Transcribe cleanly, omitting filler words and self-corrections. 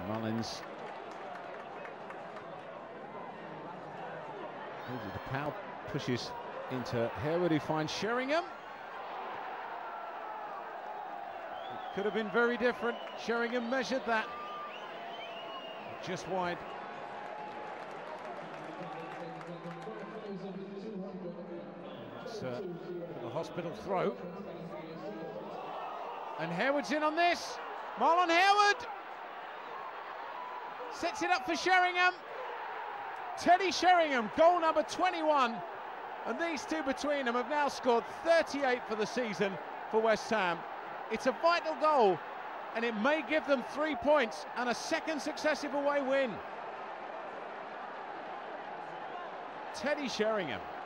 Mullins. The Powell pushes into Harewood, who finds Sheringham. It could have been very different. Sheringham measured that. Just wide. It's the hospital throw. And Harewood's in on this. Marlon Harewood sets it up for Sheringham. Teddy Sheringham, goal number 21. And these two between them have now scored 38 for the season for West Ham. It's a vital goal, and it may give them 3 points and a second successive away win. Teddy Sheringham.